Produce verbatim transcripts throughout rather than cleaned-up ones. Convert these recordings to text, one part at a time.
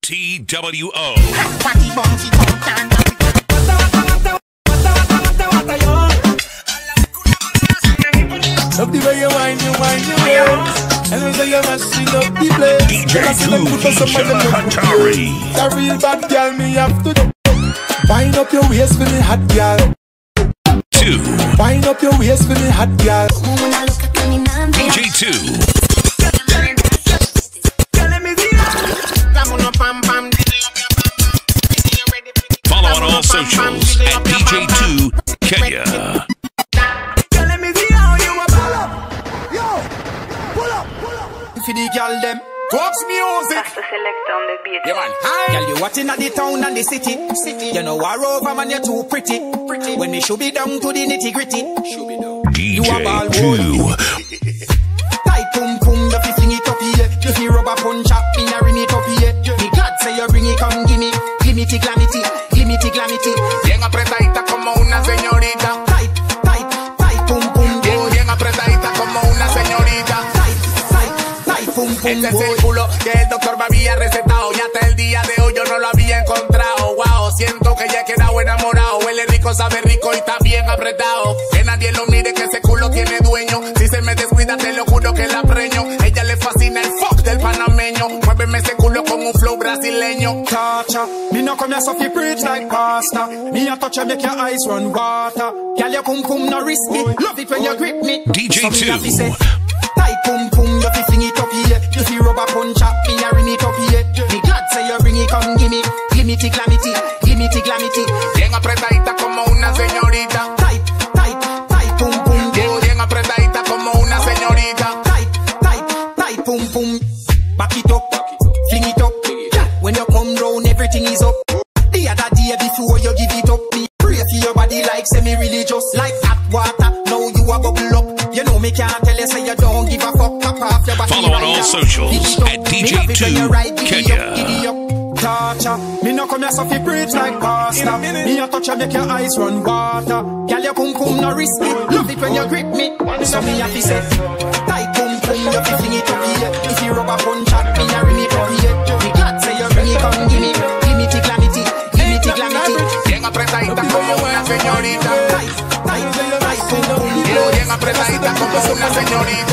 T W O. Love the way you whine, you whine, you ways. And we say you must see up the place. D J two, Keisha Hatari. It's a real bad girl, me have to do. Wind up your waist for me hot girl. Two. Wind up your waist for me hot girl. D J two. Follow on all socials at D J two Kenya. For the girl them Talks music. That's the selector on the beat. Yeah man. Girl, you watching at the town and the city. City. You know war over man, you're too pretty. Pretty. When me should be down to the nitty gritty. Should be down. D J two. Tight pum pum, you fi fling it up here. You fi rubber punch up, me a ring it up here. Me God say you bring it, come give me. Glimity glamity, glimity glamity. Bien apretadita como una señorita. Tight, tight, tight pum pum. Bien, bien apretadita como una señorita. Este es el culo que el doctor me había recetado. Y hasta el día de hoy yo no lo había encontrado. Wow, siento que ya he quedado enamorado. Huele rico, sabe rico y está bien apretado. Que nadie lo mire, que ese culo tiene dueño. Si se me descuida te lo juro que la preño. Ella le fascina el fuck del panameño. Muéveme ese culo con un flow brasileño. Chacha, me no come here so fi preach like pasta. Me a touch you make your eyes run water. Girl your pum pum no risky. Love it when you grip me. D J two. Tight pum pum, you fi fling it up here. You fi rubber punch up, me a ring it up here. Me glad say you bring it, come give me. Glimity glamity, glimity glamity. Bien apretadita como una señorita. Tight, tight, tight pum pum. Bien, bien apretadita como una señorita. Tight, tight, tight pum pum. Back it up, fling it up. When you come round, everything is up. The other day before you give it up, me pray for your body like semi-religious. Like hot water, now you a bubble up. You know me can't tell you say you don't give a fuck. Pop off your body. Follow on all socials at D J two Kenya. Chacha, me no come here so fi preach like pasta. Me a touch you make your eyes run water. Girl your pum pum no risky. Love it when you grip me. So me a fi say tight pum pum, you fi fling it up here. If you rubber punch at me a ring it up here. Me glad say you bring it, come give me. Glimity glamity, glimity glamity. Bien apretadita como una señorita. Tight, tight, tight pum pum. Bien apretadita como una señorita.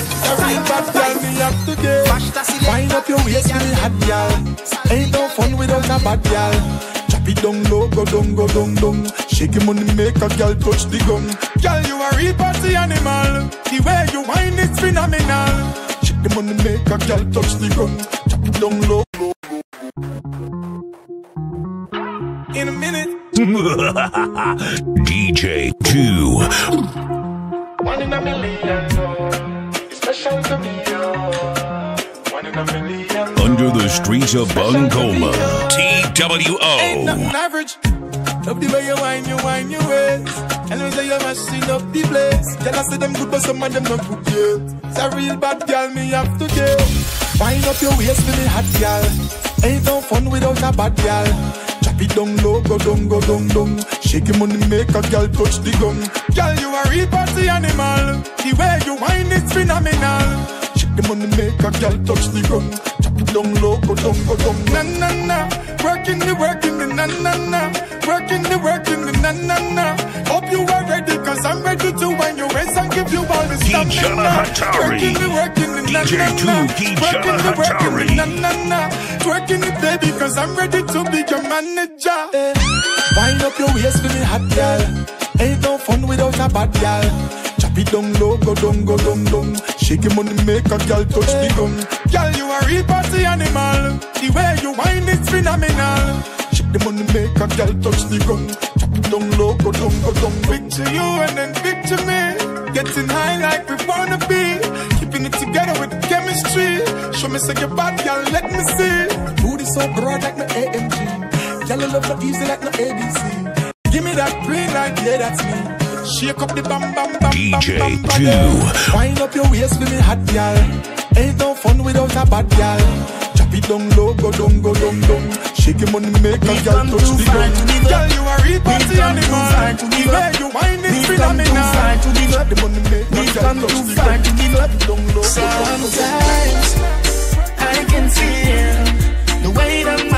Wind up your waist with the hot girl. Ain't no fun without a bad girl. Chop it down low, go down, go down, down. Shake your money, make a girl touch the gun. Girl, you a real party animal. The way you whine is phenomenal. Shake the money, make a girl touch the gun. Chop it down low. In a minute. D J two. One in a million, it's special to me. One in a million. Under the streets of Bungoma. T W Ain't O. nothing average. Love the way you whine, you whine your ways. And we say you mashing up the place. Girl, I say them good, but some of them not good yet. It's a real bad girl, me have to get. Wind up your waist for me hot girl. Ain't no fun without a bad girl. Chop it down low, go down, go down, down. Shake your money, make a girl touch the gun. Girl, you a real party animal. The way you whine is phenomenal. Shake the money, make a girl touch the gun. Chop it down low, go down, go down. Na na na, working the working the na na na, working the working the na na na. Hope you are ready, cause I'm ready to wind your waist and give you all the stuff. Keisha Hatari. Working the working the na D J na two, na, Keisha working the working Hatari. the na na na. Twerking it, baby, cause I'm ready to be your manager. Eh. Wind up your waist for me hot girl. Ain't no fun without a bad girl. Chop it down low, go down, go down, down. Shake your money, make a girl touch the gun. Girl, you a real party animal. The way you whine is phenomenal. Shake the money, make a girl touch the gun. Chop it down low, go down, go down. Picture you and then picture me. Getting high like we wanna be. Keeping it together with the chemistry. Show me say your bad, girl, let me see. Booty so broad like my A M G. Girl, I love so easy like no A B C. Give me that green light, yeah, that's me. Shake up the bam bam bam D J bam bam two. bam. Wind up your waist for me hot girl. Ain't no fun without a bad girl. Chop it down low, go down, go down, down. Shake your money, make a girl touch the ground. Girl, you a real party animal. The way you whine is phenomenal. Shake the money, make a girl touch the ground. Down low, go down, go down. Sometimes I can feel the weight of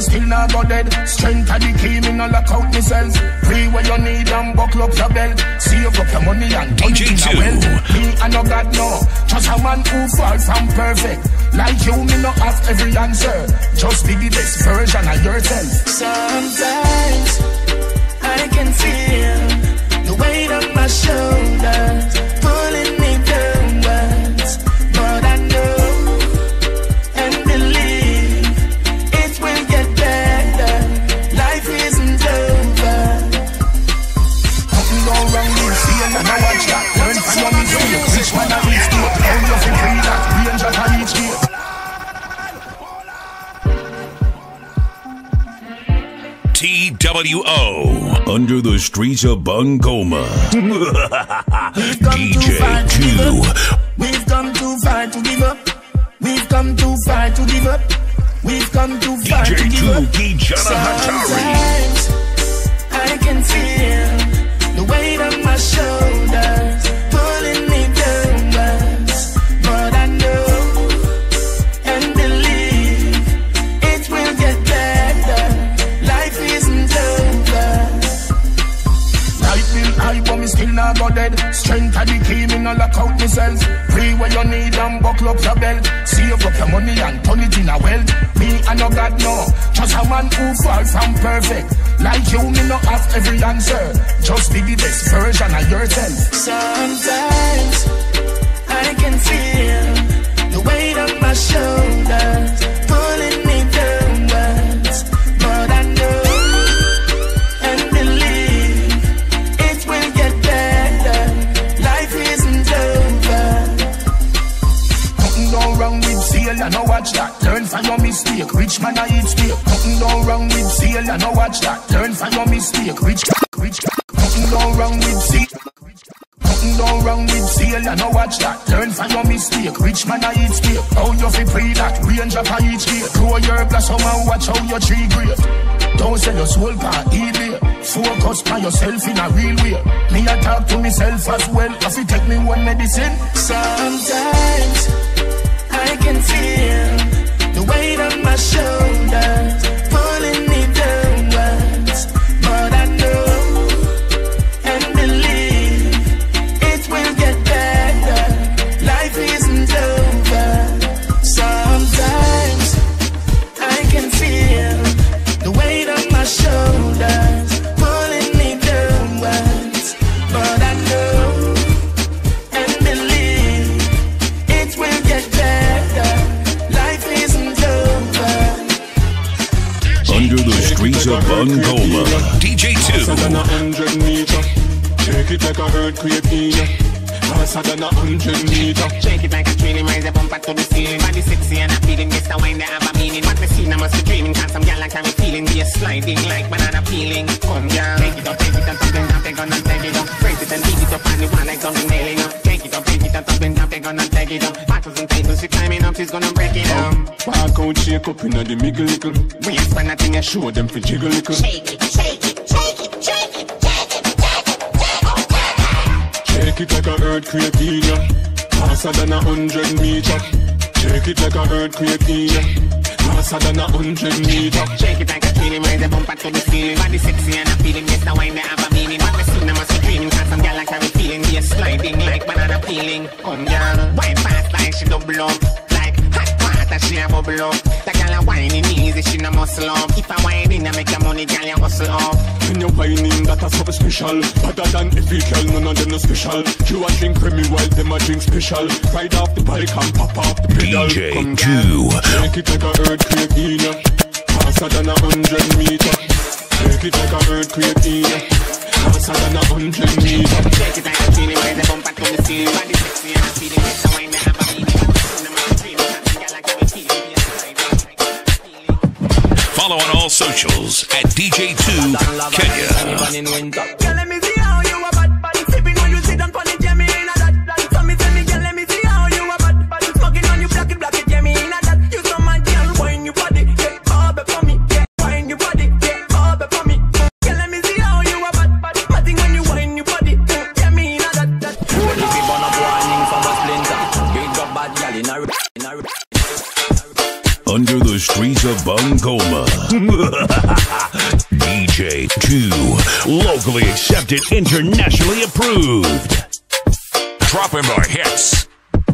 me still not go dead. Strength of the key, me no lock out myself. Free where you need and buckle up your belt. Save up your money and turn it in a wealth. Me and no God no, just a man who far from perfect. Like you, me no have every answer. Just be the best version of yourself. Sometimes I can feel the weight on my shoulders pulling me downwards, but I know and believe it will get better. Life isn't over. Nothing go wrong with fear, and I watch that. Learn from your mistakes. Which one of these two? How you feel free that range of each day. T W O Under the Streets of Bungoma. D J two. We've come too far to give up. We've come too far to give up. We've come too far to give up. D J two Sometimes I can feel the weight on my shoulders pulling me downwards, but I know and believe it will get better. Life isn't over. Life will high, but me still not go dead. Strength of the key, me no lock out myself. Free where you need and buckle up your belt. Save up your money and turn it in a wealth. Me and no God no, just a man who far from perfect. Like you, me no have every answer. Just be the best version of yourself. Sometimes I can feel the weight on my shoulders pulling me downwards, but I know and believe it will get better. Life isn't over. Nothing go wrong with failure, no watch that. Learn from your mistake. Rich man I eat steak. Nothing go wrong with failure, no watch that. Learn from your mistake. Rich, rich. Nothing go wrong with failure. Nothing go wrong with failure, no watch that. Learn from your mistake. Rich man I eat steak. How you fi pre that? Range up on each day. Grow your blossom and watch how your tree great. Don't sell your soul for eBay. Focus on yourself in a real way. Me I talk to myself as well. If you take me one medicine. Sometimes I can feel the weight on my shoulders pulling me downwards, but I know and believe it will get better. Life isn't over. Sometimes I can feel the weight on my shoulders pulling me downwards, but I know and believe it will get better. Life isn't over. Under the Streets of Bungoma. D J two. Faster than a hundred meter. Shake it like a earthquake in ya. Faster than a hundred meter. Shake it like a training, rise the bumper to the ceiling. Body sexy and appealing, yes, the wine that have a meaning. What me seen, I must be dreaming. Cause some gal like I'm feeling. Be a sliding like banana peeling. Come girl, take it up, take it up, something down, take on and take it up. Break it and beat it up, and the one like something nailing up. Take it up, take it up, something down, take on and take it up. Bottles and tables, she climbing up, she's gonna break it up. Walk out, shake up inna the middle little. We ain't spend nothing, you Show them for jiggle little. shake it, shake it, shake it, shake it, shake it, shake it, Shake it like a earthquake in ya. Faster than a hundred meter. Shake it like a earthquake in ya. Faster than a hundred meter. shake it like a training, rise the bumper to the ceiling. Body sexy and appealing, yes, the wine that have a meaning. What me seen, I must be dreaming. Cause some gal like I'm feeling. Be a sliding like banana peeling. Come girl, wine fast like she double up. Like hot water, she a bubble up. The gal a whining easy, she no muscle up. If I whine in, I make your money, gal, you hustle up. When you're whining, that a something special. Other than every girl, none of them no special. You a drink Remy while them a drink special. Ride off the bike and pop off the pedal. D J Come two. Shake it like a earthquake in ya. Faster than a hundred meter. Shake it like a earthquake in ya. Faster than a hundred meter. Shake it like a training, rise the bumper to the ceiling. Body sexy and appealing, yes, the wine that have a meaning. What me seen, I must be dreaming. Cause some gal like I'm feeling. Be a sliding like banana peeling. Follow on all socials at D J two Kenya. Girl, let me see how you a bad body sipping when you sit down on the Jemmy in a that that. So me tell me, girl, let me see how you a bad body smoking on you black it black it Jemmy in a that. You so mad, girl, wine your body, yeah, bob it for me, yeah, wine your body, yeah, bob it for me. Girl, let me see how you a bad body, matting when you wine your body, yeah, Jemmy in a that that. Well, if you burn up warning from a splinter, big up bad gal in a in a. Under the Streets of Bungoma. Angola. D J two, locally accepted, internationally approved. Dropping the hits.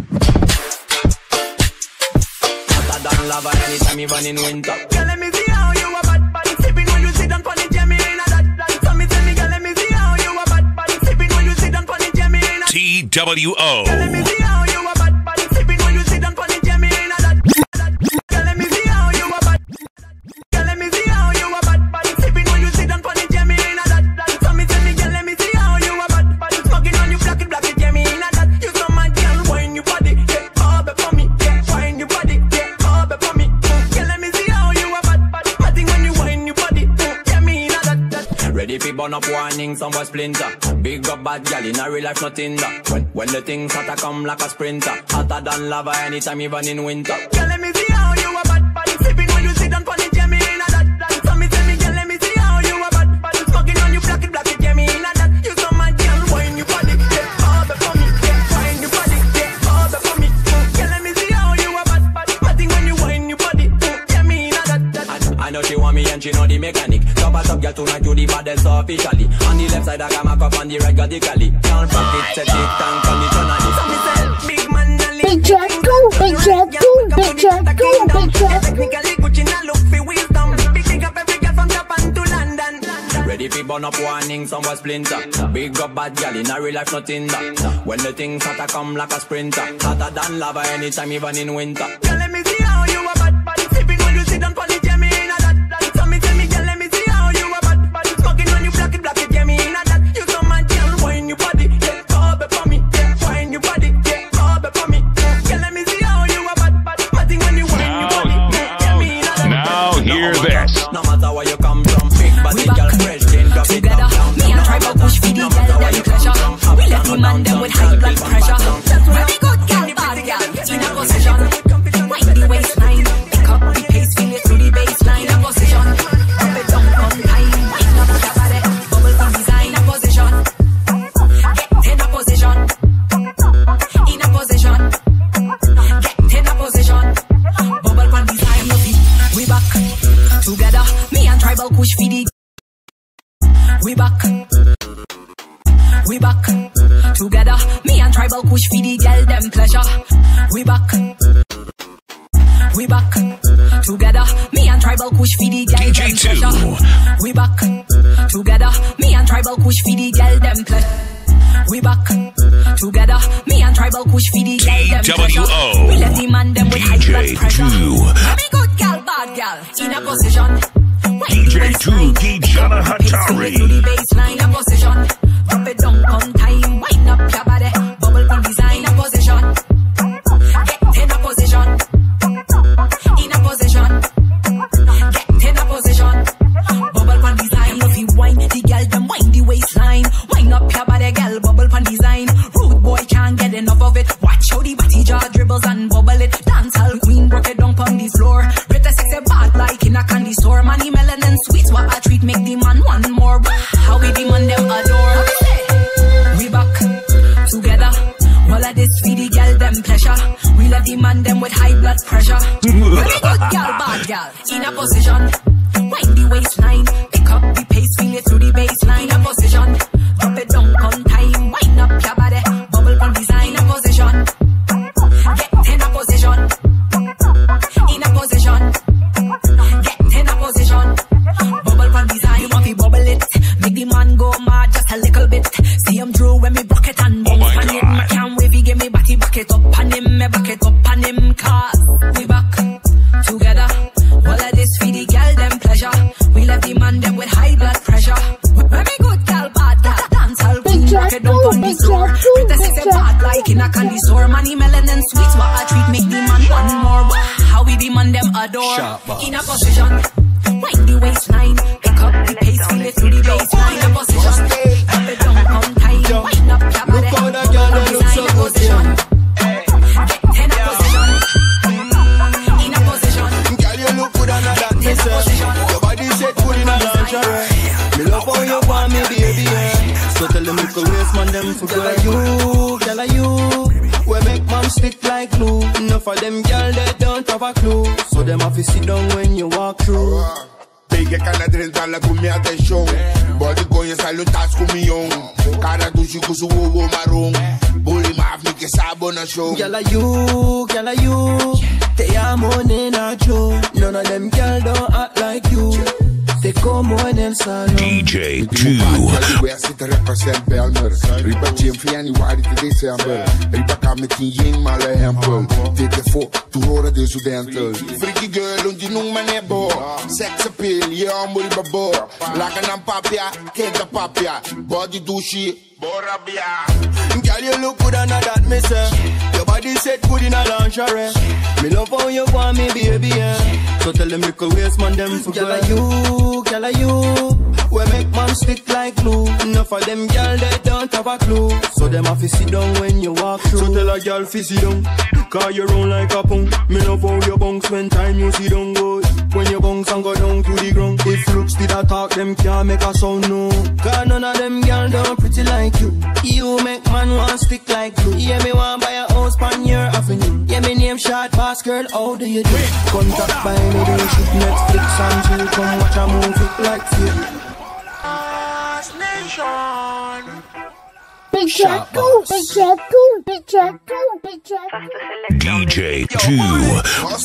Hotter than lava anytime even in winter. Girl, let me see how you a bad body sipping when you sit down on the Jemmy in a that that. So me tell me, girl, let me see how you a bad body sipping when you sit down on the Jemmy in a. T W O. Girl, let me see how you a bad body sipping when you sit down on the Jemmy in a that that. Girl, let me see how you a bad. Girl, let me see how you a bad body sipping when you sit down on the Jemmy in a that that. So me tell me, girl, let me see how you a bad body smoking on you black it black it Jemmy in a that. You so mad, girl, wine your body, yeah, all up for me, yeah, wine your body, yeah, all up for me. Girl, let me see how you a bad body, body when you wine your body, Jemmy in a that that. Ready fi burn up warning, some boy splinter. Big up bad gal in a real life, nothing that. When, when the things hotter come like a sprinter. Hotter than lava anytime even in winter. Girl, let me see how you a bad body sipping when you sit down on the Jemmy in a that that. So me tell me, girl, let me see how you a bad body smoking on you black it black it Jemmy in a that. You so mad, girl, wine your body, yeah, all up for me, yeah, wine your body, yeah, all up for me. Girl, let me see how you a bad body, body when you wine your body, Jemmy in a that that. I, I know she want me and she know the mechanic. Top a top girl tonight you the baddest officially. On the left side I got my cup, on the right got the cali. Can't fuck it, set it down conditionally. So me say, big man, Big Jack, go, Big Jack, go, Big Jack, go, Big Jack. technically Gucci na look for wisdom. Big thing up every girl from Japan to London. Ready fi burn up warning, some boy splinter. Big up bad gal in a real life, nothing that. When the things hotter come like a sprinter. Hotter than lava anytime even in winter. Girl, let me see how you a bad body sipping when you sit down on the Jemmy in a that that. So me tell me, girl, let me see how you a bad body smoking on you black it black it Jemmy in a that. You so mad, girl, wine your body, yeah, all up for me, yeah, wine your body, yeah, all up for me. Girl, let me see how you a bad body, body when you wine your body, yeah, Jemmy in a that. Now hear this. No matter where you come from, big body girl, fresh thing, drop it down, down. Me and Tribal push for the girl them pleasure. We let the man them with high blood pressure. Very good girl, bad girl, in a position. Wind the waistline, pick up the pace, feel it through the baseline. In a position, drop it down on time. Wind up your body, bubble from design. In a position, get in a position. In a position, get in a position. Bubble from design, no feet. We back together. Me and Tribal push for the. We back, we back together. Me and Tribal push for the girl them pleasure. We back, we back together. Me and Tribal push for the girl them pleasure. We back together. Me and Tribal push for the girl them pleasure. We back together. Me and Tribal push for the girl them pleasure. We let the man them with high blood pressure. Very good girl, bad girl, in a position. D J two, Kijana Hatari. Baseline a position. Drop it down on time. Wind up your body. Bubble from design a position. Get in a position. In a position. Get in a position. Bubble from design. If you wind the girl, then wind the waistline. Wind up your body, girl. Bubble from design. Rude boy can't get enough of it. Watch how the body jaw dribbles and bubble it. Dancehall queen broke it down on the floor. Rate a sexy bad like in a candy store. Money melon and sweets, what a treat make the man want more. How we the man them adore. We back together. All of this for the girl them pleasure. We love the man them with high blood pressure. Very good girl, bad girl, in a position. Wind the waistline, pick up the pace, feel it through the baseline. In a position, drop it down on time. Wind up your body, bubble from design. In a position, get in a position. In a position, get in a position. Bubble from design, you want to bubble it. Make the man go mad just a little bit. See him through when me rock it and bounce on him. I can't wait, he give me body back it up on him. Me back it up on him, cause we back together. All of this for the girl them pleasure. We left the man them with high blood pressure. Very good girl, bad girl, dancehall queen, rock it down on the floor. With the sexy bad like in a candy store. Money melon and sweets, what a treat make the man want more. How we the man them adore. In a position, wind the waistline, pick up the pace, feel it through the baseline. In a position, drop it down on time. Wind up your body, bubble from design. In a position, get in a position. In a position, Girl, you look good and I dance yourself. Your body set good in a lingerie. Me love how you want me, baby, yeah. So tell them little waist man them for girl like you, girl like you. We make mom stick like glue. Enough of them girl they don't have a clue. So them have to sit down when you walk through. Pegue canadense la com minha atenção. Body conhecer lutas com mião. Cara do chico su ovo marrom. Bully maf me que sabo na show. Girl are you, girl are you. They are money not you. None of them girl don't act like you. They come on and salon. D J two. Where sit the represent Belmer. Riba Jim Fiani Wadi to December. Riba Kamitin Ying Mala Hempel. Take the four to Rora de Sudental. Freaky girl on the Numa Nebo. Sex appeal, yeah, Riba Bo. Lagan Papia, Kenta Papia. Body douche. Borabia. Girl, you look good and that me say. Your body set good in a lingerie. Me love how you want me, baby, yeah. So tell them little waist man, them for girl are you, girl are you. We make man stick like glue. Enough of them girl, they don't have a clue. So them have to sit down when you walk through. So tell a girl to sit down, cause you run like a punk. Me love how you bounce when time you sit down go. When you bounce and go down to the ground. If looks did a talk, them can't make a sound, no. Cause none of them girl don't pretty like you. You make man want stick like glue. Yeah, me want buy a house pan your avenue. Yeah, me name short boss girl, how do you do? Contact by me, do shoot Netflix and chill. Come watch a movie like film. Big Jack two, Big Jack two, Big Jack two, Big Jack two. D J two.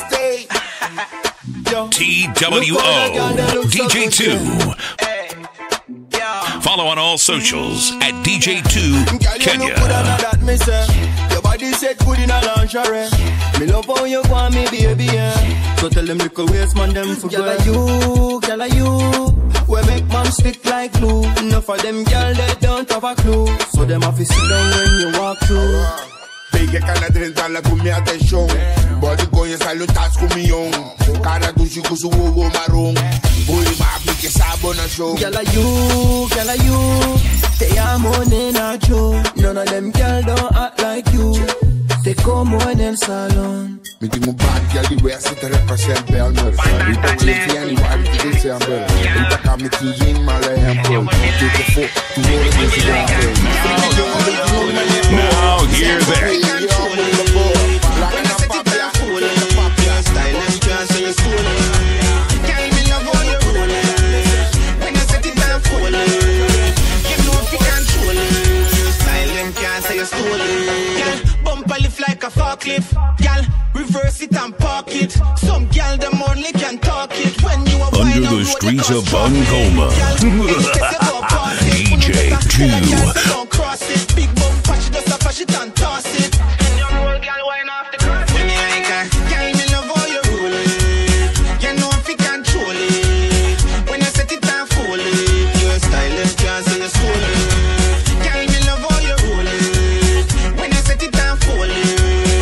T W O. D J two. Follow on all socials at D J two Kenya. Your body set good in a lingerie. Me love how you want me, baby, yeah. So tell them little waist man, them for girl are you, girl are you. We make man stick like glue. Enough of them girl, they don't have a clue. So them have to sit down when you walk through. Pegue canadense la com minha atenção. Body conhecer lutas com mião. Cara do chico su ovo marrom. Bully maf me que sabo na show. Girl are you, girl are you. They are money not you. None of them girl don't act like you. They come on and salon. Me digo bad girl the way I sit the represent Belmer. Riba Jim Fiani Wadi to December. Riba Kamitin Ying Mala Hempel. Take the four to Rora de Sudental. Now hear that. Like a forklift, gal, reverse it and park it. Some gal them only can talk it when you are under the streets of Bungoma. D J two. Don't cross it, big bum patch it, just a patch it and toss it. And your roll, gal, wine off the cross. When you like a gal, me love how you roll it. You know if you control it. When you set it and fold it, your style is can't say you stole it. Gal, me love how you roll it. When you set it and fold it.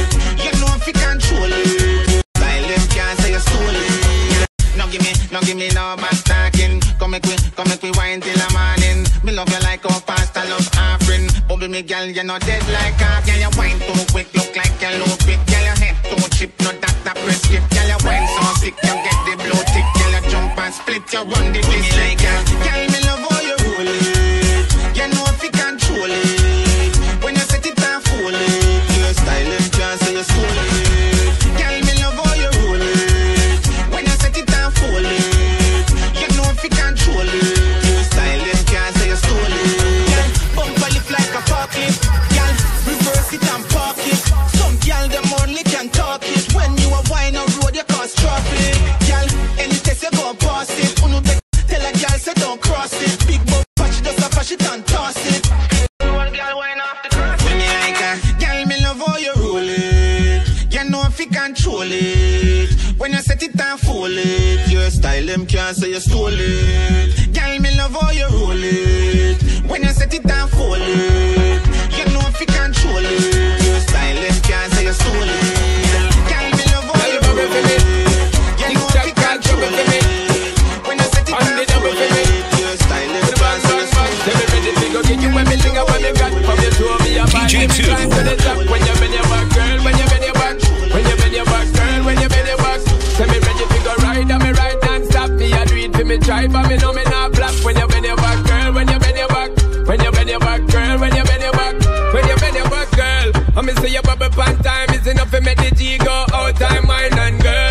Now give me no back talking. Come make me, come make me wine till the morning. Me love you like a pasta love offering. Bubble me girl, you not dead like half. Girl, you wine too quick, look like you low quick. Girl, your head too chip, no doctor prescript. Girl, you wine so sick, you get the blow tick. Girl, you jump and split, you run the list like girl. Girl, me love how you roll it. You know if you control it. When you set it and fold it, your style is just so you stole it. Girl, me love how you roll it. When you set it and fold it. Control it. When you set it and fold it, your style them can't say you stole it. Girl, me love how you roll it. When you set it and fold it, you know if you control it, your style them can't say you stole it. Girl, me love how you roll it. You know if you control it. When you set it and fold it, your style them can't say you stole it. D J two. When you bend your back, girl, when you bend your back. When you bend your back, girl, when you bend your back. Tell me ready to go ride, and me ride non-stop. Me a do it for me drive, but me know me not flap. When you bend your back, girl, when you bend your back. When you bend your back, girl, when you bend your back. When you bend your back, girl. I me say your bubble pan time is enough to make the G go out time, mine and girl.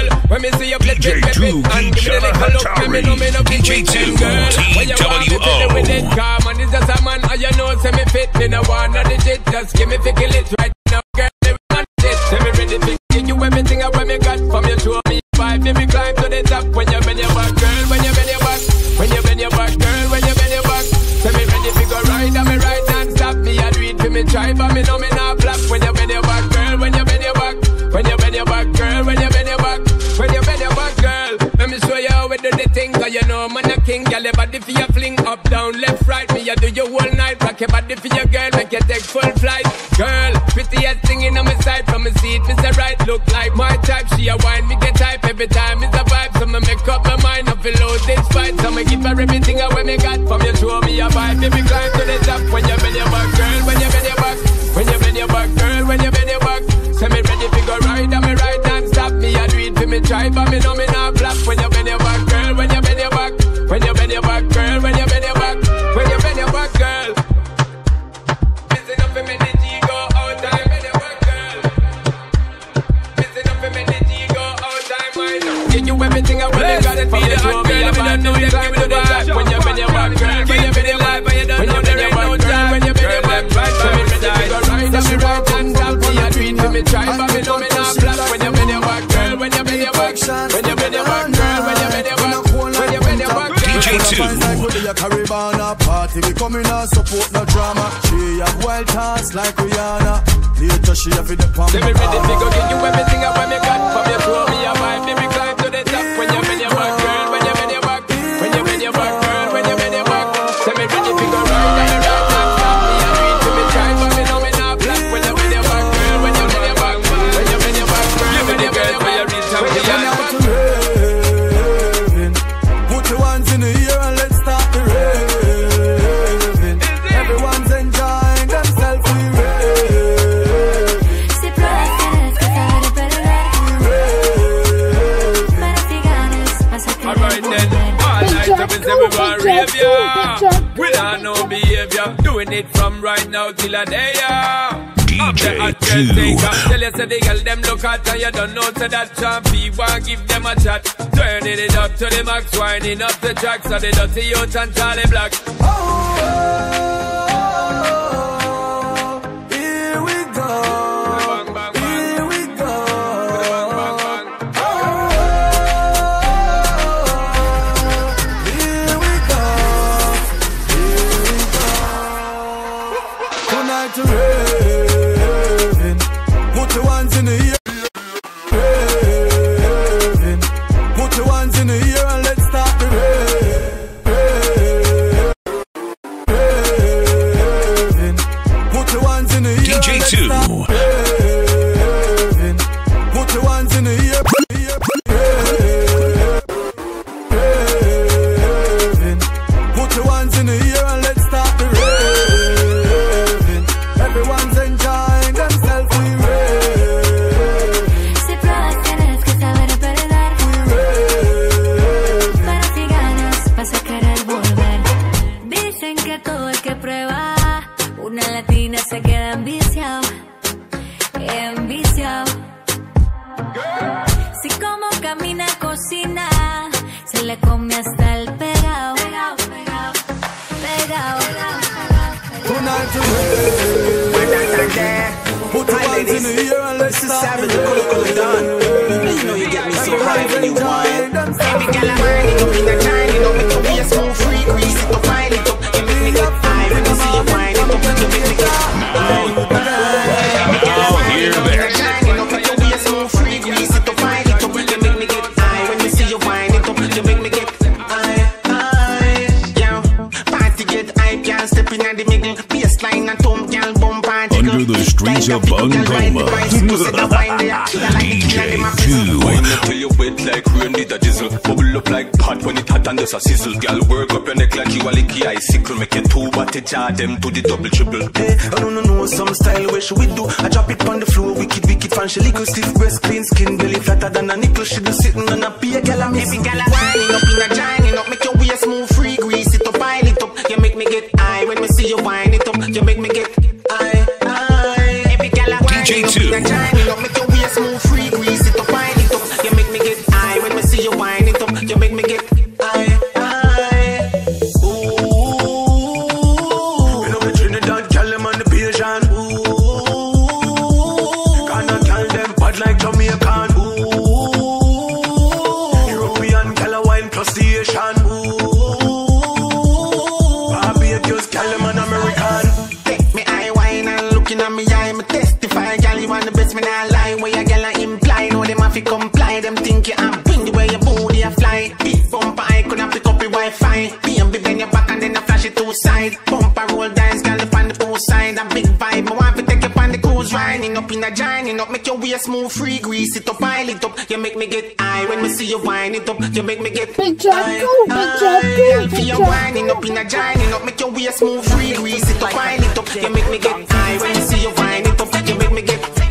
D J two, Kinshasa Hatari, D J two, T W O. Man, it's just a man, and you know, say me fit, me no want no digit. Just give me fi kill it right now, girl. Every man it. Say me ready to give you everything I want me got from you. Show me vibe, me climb to the top. When you bend your back, girl, when you bend your back, when you bend your back, girl, when you bend your back. Say me ready to go right, and me right non-stop. Me a do it for me try, but me know me not flop. When you bend your back, girl, when you bend your back, when you bend your back, girl, when you bend your back, when you bend your back, girl. Let me show you how we do the thing, cause you know man a king. Girl, your body for your fling up, down, left, right. Me a do you all night. Rock your body for your girl, make you take full flight. Girl, prettiest thing in on my side. From my seat, me say right, look like my type. She a wine, me get type. Every time it's a vibe, so me make up my mind. I feel lose this fight, so me give her everything I when me got. From you show me a vibe, baby climb to the top. When you bend your back, girl, when you bend your back, when you bend your back, girl, when you bend your back. Say me ready to go right, and me right non-stop. Me a do it for me try, but me know me not flop. When you bend your back, girl, when you bend your back, when you bend your back, girl, when you bend your back, when you bend your back, girl. Listen up for me, the G go out time, bend your back, girl. Listen up for me, the G go out time, mind. Give you everything I want, you got it. From the show me a vibe, no you give me the vibe. When you bend your back, girl, when you bend your back, when you bend your back, girl, when you bend your back, so me ready to go right, and me right and stop. Me a do it for me try, but me know me not flop. When you bend your back, girl, when you bend your back, when you bend your back, girl, when you bend your back, when you bend your back, D J two. Caribana party, we coming out support no drama. She have wild thoughts like Rihanna. Later she have the pump. Say me ready to go give you everything I want me got. From your throw me a vibe, baby climb to the top. When you bend your back, girl, when you bend your back, when you bend your back, girl, when you bend your back. Say me ready to go right, and me right non-stop. Me a do it to me try, but me know me not flop. When you bend your back, girl, when you bend your back, when you bend your back, girl, when you bend your back, when you reach out to your back. Put your hands in the air and let's start the raving. Everyone's enjoying themselves, we raving. Si pruebas que saber perder, pero si ganas vas a querer Alright then, all night up is everyone rave ya. Without no behavior, doing it from right now till a day ya. D J two. Tell you say the girl them look hot and you don't know say that champi want give them a chat. Turning it up to the max, winding up the track so the dirty youth and Charlie Black. Oh, here we go. Here we go. Oh, here we go. Here we go. Tonight to raving. Put your hands in the air. Raving. Put your hands in the air and let's start the raving. Put your hands in the air. D J two. Raving. Put your hands in the air. Raving. Put your hands in the air and let's start the raving. Everyone's enjoying themselves, we raving. Si pruebas tienes que saber perder, pero si ganas vas a querer volver. Dicen que todo el que prueba una latina se queda enviciado, enviciado. Si como camina cocina, se le come hasta el pegado, pegado, pegado, pegado. Tonight to raving. Put your hands in the air and let's start the raving. You know you get me so high when you whine. Every girl I'm whining up in the time, you know make your waist move free, grease it up, wind it up. You make me get high when you see you whine it up. You make me get high. Every girl I'm whining up in the time, you know make your waist move free, grease it up, wind it up. You make me get high when you see you whine it up. You make me get high, high. Yo, party get hype, girl step in the middle, baseline and thumb, girl bump and jiggle. Under the streets of Bungoma. D J two. When I tell you wet like rain, did a drizzle. Bubble up like pot when it hot and there's a sizzle. Girl, work up your neck like you a licky icicle. Make you two body jar them to the double triple. Hey, I don't know some style where should we do? I drop it on the floor, wicked, wicked, fancy, little stiff breast, clean skin, belly flatter than a nickel. She do sitting on a beer, girl, I'm every girl I'm whining up in a giant up. Make your waist move free, grease it up, pile it up. You make me get high when me see you wind it up. You make me get high, high. Every girl I'm whining up in a giant up. Make your waist move free, grease it up, pile it up. You make me get high when me see you fi comply. Them think you am bring the way your booty a fly. Big bumper, I could have pick up your Wi-Fi. B and B bend your back and then I flash it to side. Bumper roll dice, girl up on the pool side. A big vibe, I want to take you on the cruise ride. In up in a giant, up make your waist move free. Grease it up, pile it up. You make me get high when we see you wind it up. You make me get high. Girl, feel you winding up in a giant, up make your waist move free. Grease it up, pile it up. You make me get high when we see you wind it up. You make me get high.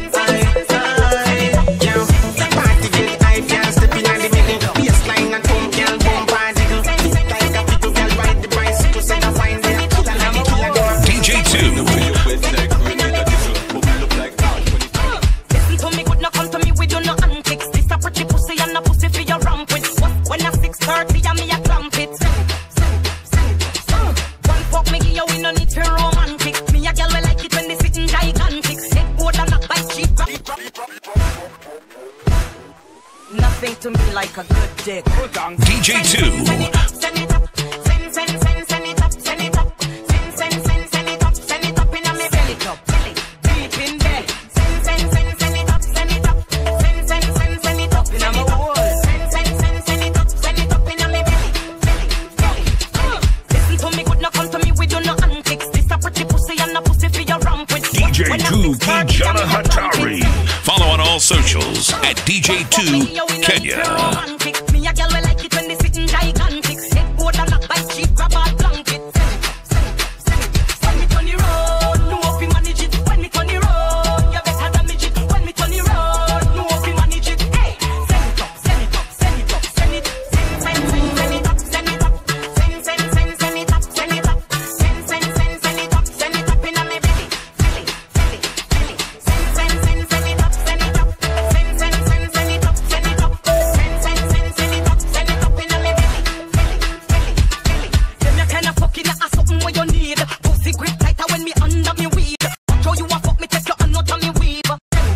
Nothing to me like a good dick. D J two. Send it up, send, send, send, send it up, send it up, send, send, send, send it up, send it up in a me belly top, belly, deep in there. Send, send, send, send it up, send it up, send, send, send, send it up in a me wall. Send, send, send, send it up, send it up in a me belly, belly, belly. Listen to me, good, no come to me with you no antics. This a pretty pussy and a pussy for your ramp with. D J two Kijana Hatari. Follow on all socials at D J two Kenya. Me a girl we like it when they sit in gigantic. Headboard and knock by cheap grab a blanket. When me turn the road, no if we manage it. When me turn the road, you better damage it. When me turn the road, no if we manage it. Hey, send it up, send it up, send it up, send it, send, send, send, send it up, send it up, send, send, send, send it up, send it up, send, send, send, send it up, send it up in a me belly, belly, belly, belly. Send, send, send, send it up, send it up, send, send, send, send it up, send it up, send, send, send, send it up, send it up in a me belly, belly, belly, belly. Them you kinda fucking a something what you need. Pussy grip tighter when me under me weed. Show you a fuck me take your hand out of me weave.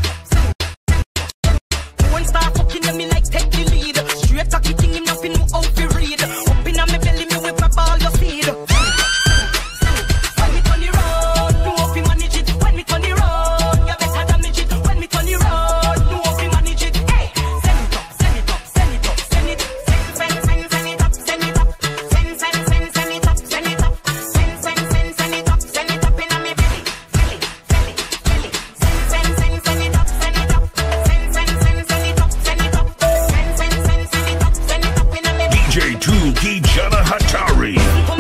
One star fucking me like take the lead. Straight cocky thing him nothing know how to read. Up in a me belly me whip up all your seed. When me turn the road, no if we manage it. When me turn the road, you better damage it. When me turn the road, no if we manage it. Hey, send it up, send it up, send it up, send it, send, send, send, send it up, send it up, send, send, send, send it up, send it up, send, send, send, send it up, send it up in a me belly, belly, belly, belly. Send, send, send, send it up, send it up, send, send, send, send it up, send it up, send, send, send, send it up, send it up in a me belly. D J two Kijana Hatari.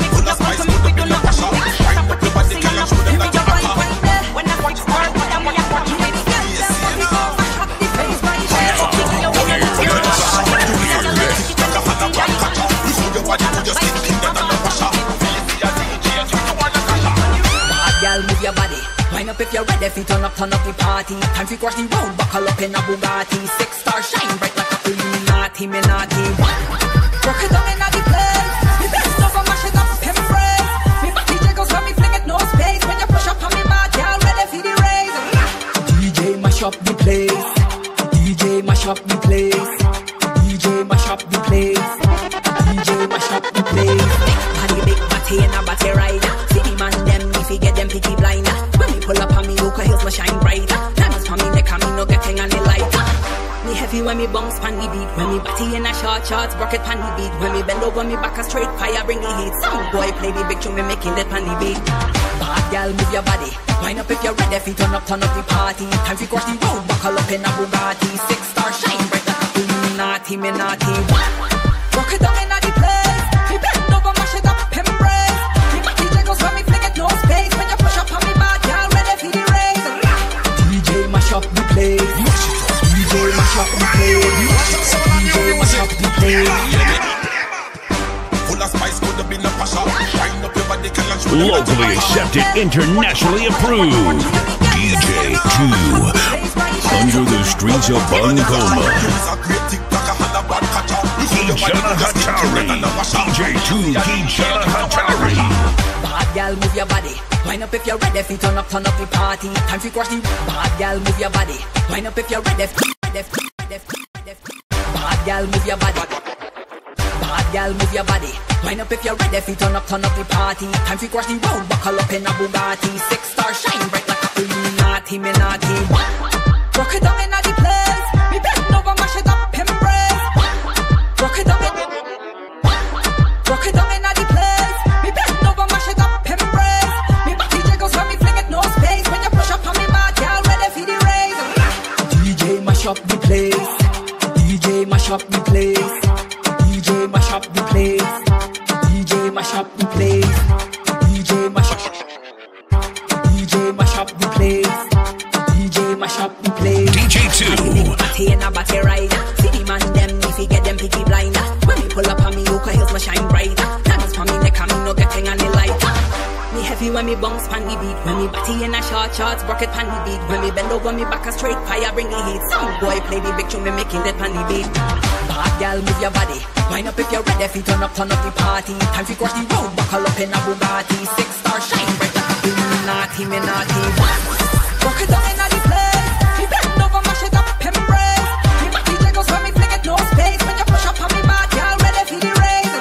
Move your body, wind up if you're ready. If you turn up, turn up the party. Time to cross the road, buckle up in a Bugatti. Six star shine bright like a Illuminati, me naughty. Rock it down in the place. Me best over, mash it up, him praise. Me body jiggles when me fling it, no space. When you push up on me bad, y'all ready for the race. D J mash up the place. D J mash up the place. D J mash up the place. D J mash up the place. Big body, big body, and a body rider. City man them, if you get them picky blinder. When me pull up on me, look, heels my shine brighter. Diamonds for me neck, and me no getting any lighter. Me heavy when me bounce pan the beat. When me body in a short shorts, rocket pan the beat. When me bend over me back a straight fire, bring the heat. Some boy play the big tune, me making that pan the beat. Bad girl, move your body. Wind up if you're ready. If you turn up, turn up the party. Time to cross the road, buckle up in a Bugatti. Six star shine bright like a Illuminati, me naughty. Rock it down in the place. Me bend over, mash it up, him praise. Me body jiggles when me fling it, no space. When you push up on me bad, y'all ready for the race. D J mash up the place. D J mash up the place. D J mash up the place. Full of spice, could have been a pasha. Wind up your body, can you show Locally accepted, internationally approved. D J two. Under the streets of Bangkoma. Kijana Hatari. D J two Kijana Hatari. Bad girl, move your body. Wind up if you're ready. If you turn up, turn up the party. Time to cross the. Bad girl, move your body. Wind up if you're ready. Bad girl, move your body. Bad girl, move your body. Wind up if you're ready. If you turn up, turn up the party. Time to cross the road, buckle up in a Bugatti. Six star shine bright like a Illuminati, me naughty. Rock it down in the place. Me bend over, mash it up. mash up the place. D J mash up. D J mash up the place. D J mash up the place. D J two. Party in a batty ride. See the man them if you get them picky blind. When me pull up on me, hook heels my shine bright. Dance for me neck and me no getting any light. Me heavy when me bounce pan the beat. When me batty in a short shorts, rocket pan the beat. When me bend over me back a straight fire bring the heat. Some boy play the big tune, me making that pan the beat. Bad girl move your body. Wind up if you're ready, if you turn up, turn up the party. Time to cross the road, buckle up in a Bugatti. Six star shine bright like a Illuminati, me naughty. Rock it down in the place. Me bend over, mash it up, embrace. Me batty jiggles when me fling it, no space. When you push up on me back, you're ready for the race.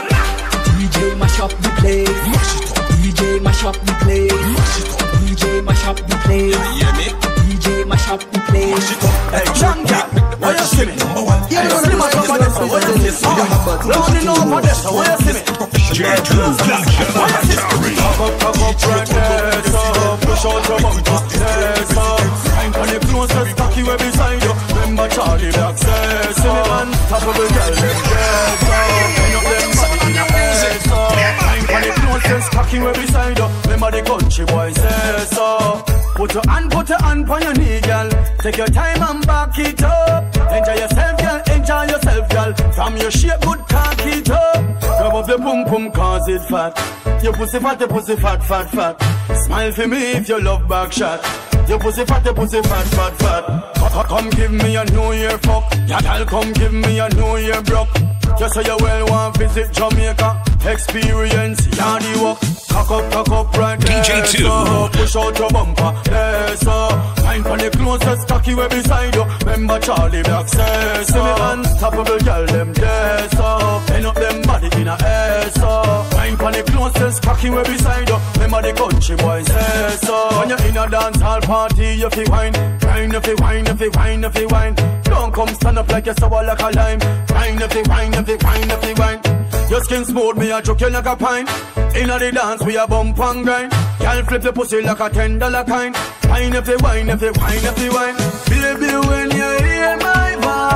D J mash up the place. Mash it up. D J mash up the place. Mash it up. D J mash up the place. Yeah, me. D J mash up the place. Mash it up. Hey, young girl, why you see me? Yeah, you see my top of this, so what you see me? Running over this, so why you see me? J two Flash Battery. Cock up, cock up, right there, so push out your bumper, there, so I'm on the closest cocky way beside you. Remember Charlie Black says, see me man, top of the girl, them there, so end up them body in your head, so I'm on the closest cocky way beside you. Remember the country boy says, so put your hand, put your hand on your knee, girl. Take your time and back it up. Enjoy yourself, girl, enjoy yourself, girl. From your shape, good cock it up. Grab up the pum pum, cause it fat. Your pussy fat, your pussy fat, fat, fat. Smile for me if you love back shot. Your pussy fat, your pussy fat, fat, fat. Come give me a New Year fuck. Yeah, girl, come give me a New Year broke. Just so you well want visit Jamaica. Experience, yardy walk. Cock up, cock up right there. D J two. So push out your bumper, there, so I'm on the closest cocky way beside you. Remember Charlie Black says, see me unstoppable girl, them there, so end up them body in a air, so I'm on the closest cocky way beside you. Remember the country boy says, so when you're in a dance hall party, you feel wine, wine, you feel wine, you feel wine, you feel wine. Don't come stand up like you're sour like a lime. Wine, you feel wine, you feel wine, you feel wine. Your skin smooth, me a choke you like a pine. Inna the dance, we a bump and grind. Y'all flip your pussy like a ten dollar kind. Wine if you wine, if you wine, if you wine. Baby, when you hear my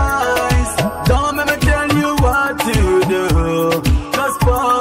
voice, don't make me tell you what to do. Just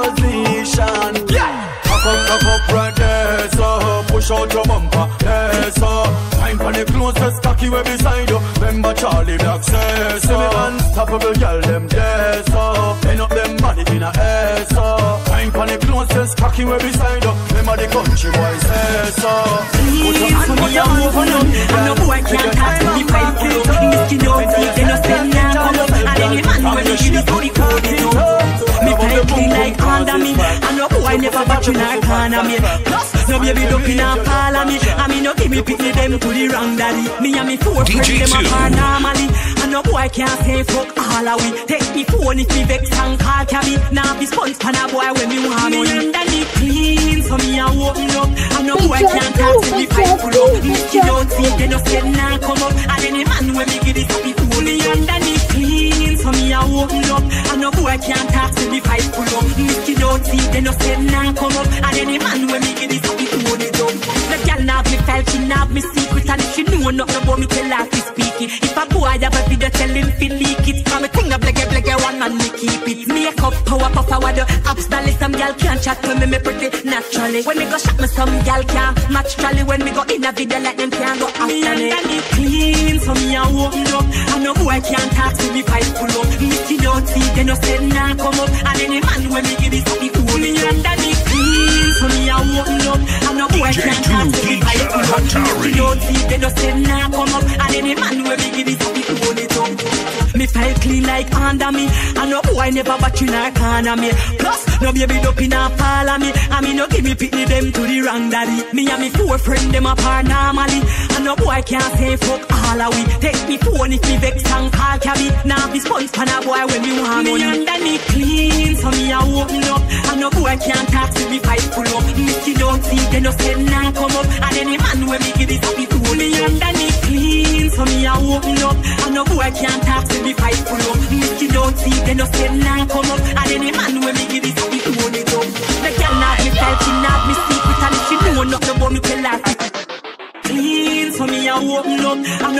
position. Yeah. Cock up, cock up right there, so push out your bumper, there, so I'm on the closest cocky way beside you. Remember Charlie Black says, see me unstoppable girl, them there, so end up them body in a air, so I'm on the closest cocky way beside you. Remember the country boy says, so put your hand on your move on up. And no boy can't catch me fight for you. This kid don't see, they no spend ya come up. And any man when you give it to the code, you know. Me play clean like under me. And no boy never back in our corner me. Plus, no baby don't in a follow me. I mean no give me pick me them to the wrong daddy. Me and me four friends them apart normally. And no boy can't say fuck all of we. Take me phone if me vex and call cabby. Now be sponge pan a boy when me want money. Me underneath clean, so me a open up. And no boy can't talk to me fight pull up. Me don't see they no say nah come up. And any man when me give this happy fool. Me underneath clean, so me a open up. And no boy can't talk to me fight pull up. Me don't see they no say nah come up. And any man when me give this happy fool. They don't. The girl now me felt she now me secret. And if she know nothing about me tell her to speak it. If a boy have a video tell him to leak it. From a thing a bleggy bleggy one man me keep it. Make up power puff forward the ups dolly. Some girl can't chat to me me pretty naturally. When me go shot me some girl can't match trolley. When me go in a video like them can't go after me. Me underneath clean so me a open up. And no boy can't talk to me fight pull up. Me don't see they no say nah come up. And any man when me give this happy fool. Me underneath clean so me a open up. And no boy can't talk to me fight pull up. Me don't see they no say nah come up. And any man when me give this happy fool it up. Me file clean like under me. And no boy never back in a corner me. Plus no baby up in a follow me. And me no give me pitney them to the wrong daddy. Me and me four friends them apart normally. And no boy can't say fuck all of we. Take me phone if me vex and call cabby. Now be sponge pan a boy when me want money. Me underneath clean so me a open up. And no boy can't talk to me fight pull up. Me don't see they no say nah come up. And any man when me give this happy fool. Me underneath clean so me a open up. And no boy can't talk to me fight pull up. Me don't see they no say nah come up. And any man when me give this happy fool it up. The girl not me felt she not me secret. And if she know nothing about me tell her clean so me a open up. And no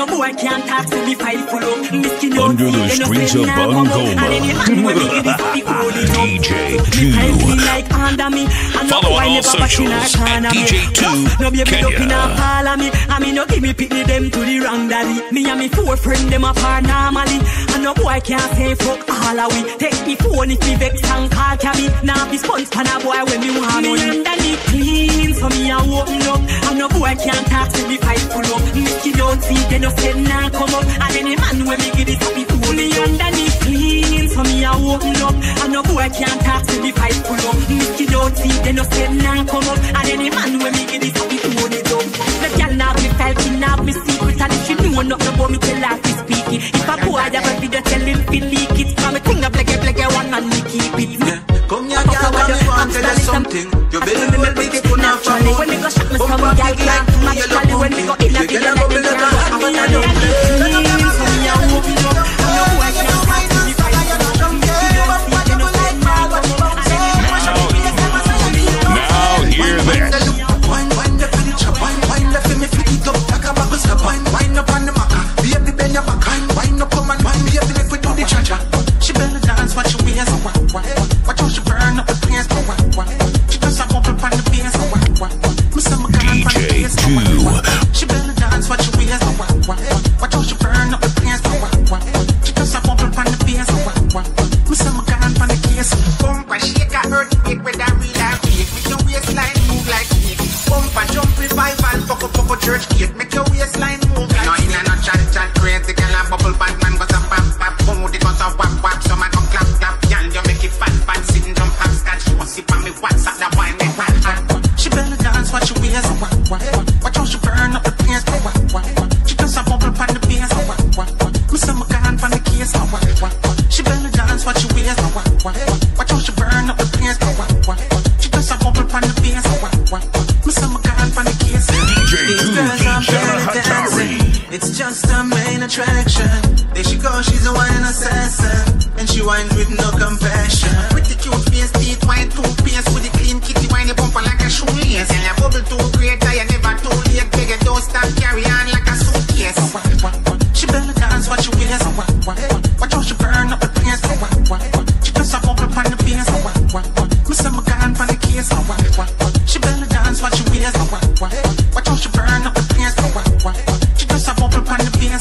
no boy can't talk to me fight full up. Under the streets of Bungoma. D J two. Follow on all socials at D J two No baby up in a Kenya. fall of me. I mean no give me pity them to the wrong daddy. Me and me four friend them apart normally. And no boy can't say fuck all of we. Take me phone if me vex and call cabby. Now be sponge pan a boy when me want me underneath clean. So me a open up. And no boy can't talk to me fight full up. Mickey don't see they no say nah come up. And any man when me give this happy to me underneath clean. So me a open up. And no boy can't talk to me fight full up. Mickey don't see they no say nah come up. And any man when me give this happy to me up. The girl now me felt in now me secret. And if she know nothing about me tell her to speak it. If a boy have a video tell him to leak it. From a thing up like a like a one man me keep it. Come here, girl, come here, want to tell you something. Your belly will be good enough for me. When we go shop me some Bumper girl big like two yellow Magically when we go in a You get a bubble like a hot man and don't play. You know me, I'm so me, I'm moving up. You know who I get no mind and stuff, I get no jump. You know I'm what you go like, man, what you bounce. Now hear this. Wine, wine, the pretty chop. Wine, wine, the feel me flick it up. Like a bubble step. Wine, wine up on the maca. Baby, bend your back. Wine, wine up on my wine. Baby, if we do the cha-cha. She better dance, what she wears. Watch how she burn up the place. She does a bubble on the bass. D J two. She better dance, what she wears. Watch how she burn up the place. She does a bubble on the bass. Me say my gun on the case. Bumper shake a earthquake with a real earthquake. Make your waistline move like cake. Bumper jump revival, fuck up fuck up church cake. Make your waistline move like cake. No, in a no chat chat crazy girl a bubble band man goes a pop pop. Boom, the goes a wap wap. So man go clap clap. Y'all you make it fat fat. Sitting jump hopscotch. What's it on me WhatsApp that wine make hot hot. She better dance what she wears. Watch how she burn up the place. She does a bubble on the bass. Me say my gun on the case. She better dance what she wears. Watch how she burn up the place. She does a bubble on the bass. Me say my gun on the case. These girls are better dancing. It's just her main attraction. There she goes, she's a wine assassin. And she whines with no compassion. Pretty cute face, teeth, white toothpaste. With the clean kitty wine, you bumper like a shoelace. And you bubble too great, I never too late. Beg you don't stop, carry on like a suitcase. She better dance what she wears. Watch how she burn up the place. She does a bubble on the bass. Me say my gun on the case. She better dance what she wears. Watch how she burn up the place. She does a bubble on the bass.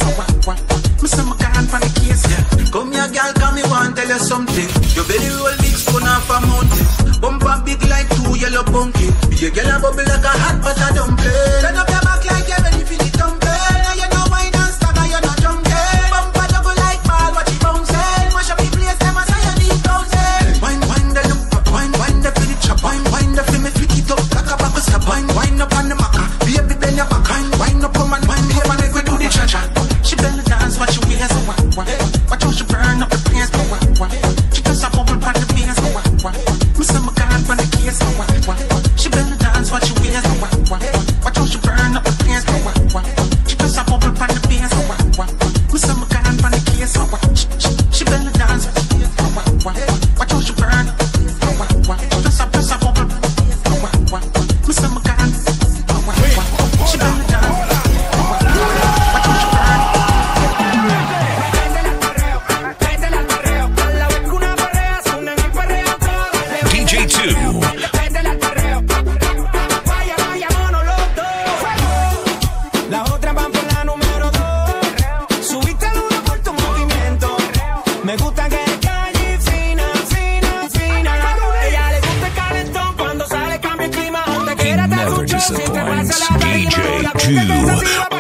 Me say my gun on the case. Come here, girl, come here, want tell you something. Your belly roll big, spoon off a mountain. Bumper big like two yellow punky. Be a girl a bubble like a hot butter dumpling. Turn up your back like you're ready for the tumbling. Now you know wine and stagger, you're not jumping. Bumper double like ball, watch it bouncing. Mash up the place, them a say you need bouncing. Wine, wine, the look, wine, wine, the feel it chop. Wine, wine, the feel me flick it up like a bubble step. Wine, wine up on the maca. Baby, bend your back. Wine, wine up on my wine, baby, make we do the cha-cha. She better dance what she wears. Watch how she burn up the place. She does a bubble on the bass. Me say my gun on the case. She better dance what she wears. Watch how she burn up the place. She does a bubble on the bass. Me say my gun on the case. She better dance. Watch how she burn. She does a does a bubble. Me say my gun. She better dance. Watch how she burn. D J two. La otra van por la número dos. Subiste al uno por tu movimiento. Me gusta que eres calle fina, fina, fina. Ella le gusta el calentón cuando sale cambia el clima. Donde quiera te escucho si te pasa la D J two.